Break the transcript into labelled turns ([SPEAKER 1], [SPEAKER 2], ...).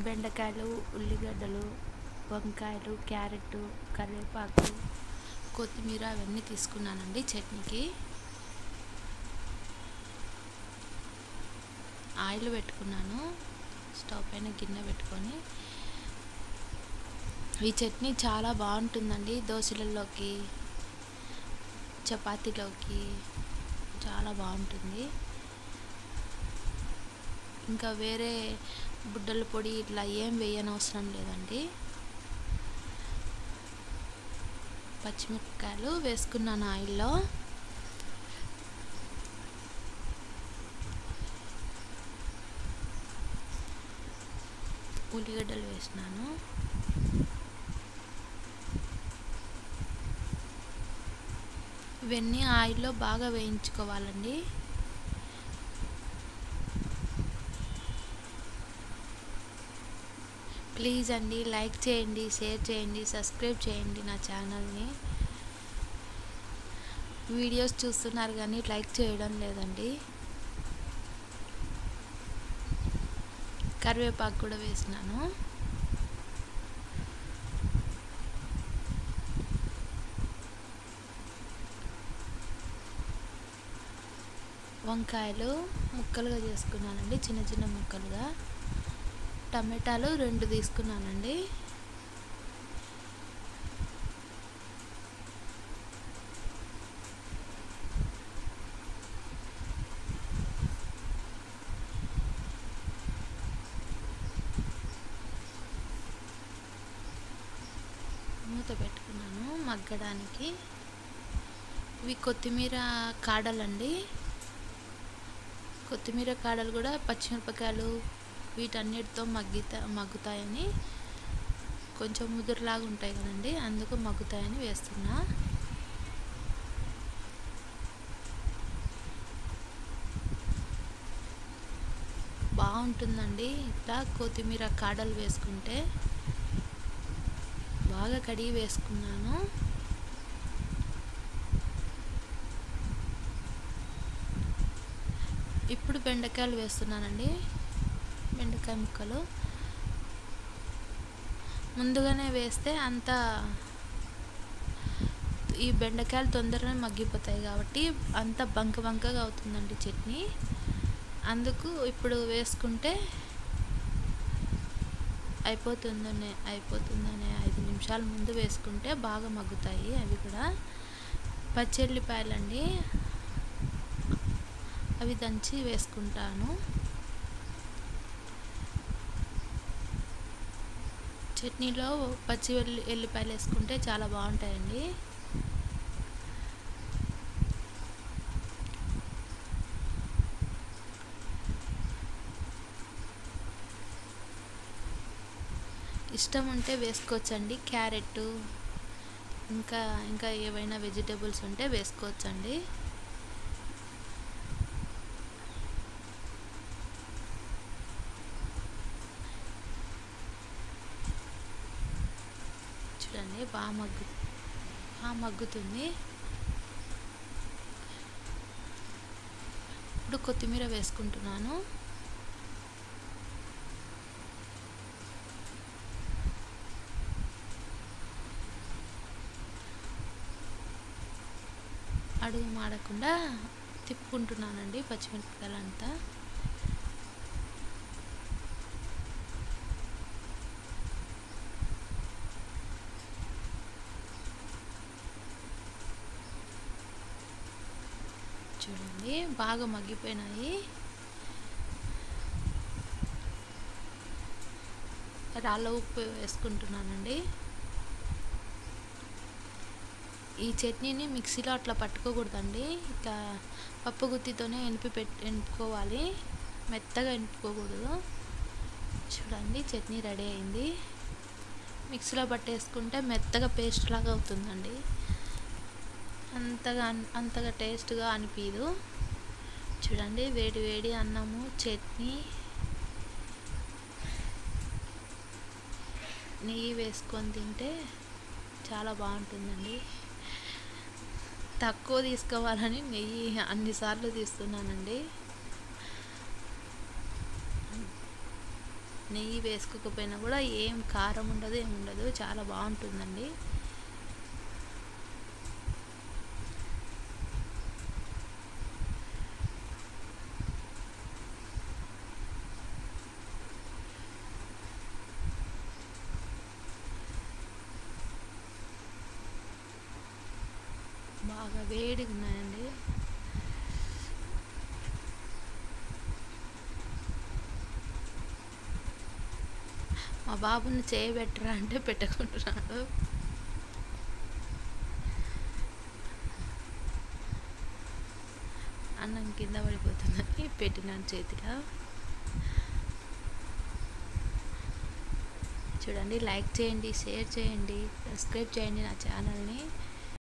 [SPEAKER 1] బెండకాయలు, ఉల్లిగడ్డలు, వంకాయలు, క్యారెట్, కరివేపాకు, కొత్తిమీర అవన్నీ తీసుకున్నానండి చట్నీకి. ఆయిల్ పెట్టుకున్నాను, స్టవ్ పైన గిన్నె పెట్టుకొని. ఈ చట్నీ చాలా బాగుంటుందండి, దోశలలోకి, చపాతీలోకి చాలా బాగుంటుంది. ఇంకా వేరే బుడ్డల పొడి ఇట్లా ఏం వేయనవసరం లేదండి. పచ్చిమిరపకాయలు వేసుకున్నాను ఆయిల్లో. ఉల్లిగడ్డలు వేసినాను. ఇవన్నీ ఆయిల్లో బాగా వేయించుకోవాలండి. ప్లీజ్ అండి, లైక్ చేయండి, షేర్ చేయండి, సబ్స్క్రైబ్ చేయండి నా ఛానల్ని. వీడియోస్ చూస్తున్నారు కానీ లైక్ చేయడం లేదండి. కరివేపాకు కూడా వేసినాను. వంకాయలు ముక్కలుగా చేసుకున్నానండి, చిన్న చిన్న ముక్కలుగా. టమాటాలు 2 తీసుకున్నానండి. మూత పెట్టుకున్నాను మగ్గడానికి. ఇవి కొత్తిమీర కాడలండి. కొత్తిమీర కాడలు కూడా పచ్చిమిరపకాయలు వీటన్నిటితో మగ్గుతాయని, కొంచెం ముదురులాగా ఉంటాయి కదండి, అందుకు మగ్గుతాయని వేస్తున్నా. బాగుంటుందండి ఇట్లా కొత్తిమీర కాడలు వేసుకుంటే. బాగా కడిగి వేసుకున్నాను. ఇప్పుడు బెండకాయలు వేస్తున్నానండి. బెండకాయ ముక్కలు ముందుగానే వేస్తే ఈ బెండకాయలు తొందరగా మగ్గిపోతాయి కాబట్టి అంత బంకగా అవుతుందండి చట్నీ. అందుకు ఇప్పుడు వేసుకుంటే అయిపోతుందనే 5 నిమిషాల ముందు వేసుకుంటే బాగా మగ్గుతాయి. అవి కూడా పచ్చెల్లిపాయలండి, అవి దంచి వేసుకుంటాను. చట్నీలో పచ్చి ఎల్లిపాయలు వేసుకుంటే చాలా బాగుంటాయండి. ఇష్టం ఉంటే వేసుకోవచ్చండి. క్యారెట్ ఇంకా ఏవైనా వెజిటేబుల్స్ ఉంటే వేసుకోవచ్చండి. చూడండి బాగా మగ్గుతుంది. ఇప్పుడు కొత్తిమీర వేసుకుంటున్నాను. అడుగు మాడకుండా తిప్పుకుంటున్నానండి పచ్చిమిరపకాయలంతా. చూడండి బాగా మగ్గిపోయినాయి. రాళ్ళ ఉప్పు వేసుకుంటున్నానండి. ఈ చట్నీని మిక్సీలో అట్లా పట్టుకోకూడదండి, ఇట్లా పప్పు గుత్తితోనే ఎనుపుకోవాలి, మెత్తగా ఎనుపుకోకూడదు. చూడండి చట్నీ రెడీ అయింది. మిక్సీలో పట్టేసుకుంటే మెత్తగా పేస్ట్ లాగా అవుతుందండి, అంతగా టేస్ట్గా అనిపించదు. చూడండి వేడి వేడి అన్నము, చట్నీ, నెయ్యి వేసుకొని తింటే చాలా బాగుంటుందండి. తక్కువ తీసుకోవాలని నెయ్యి అన్నిసార్లు తీస్తున్నానండి. నెయ్యి వేసుకోకపోయినా కూడా ఏం కారం ఉండదు, ఏమి ఉండదు, చాలా బాగుంటుందండి. బాగా వేడిగా ఉన్నాయండి. మా బాబుని చేయబెట్టరా అంటే పెట్టుకుంటున్నాడు. అన్నం కింద పడిపోతుందని పెట్టినాను చేతిలో. చూడండి, లైక్ చేయండి, షేర్ చేయండి, సబ్స్క్రైబ్ చేయండి నా ఛానల్ని.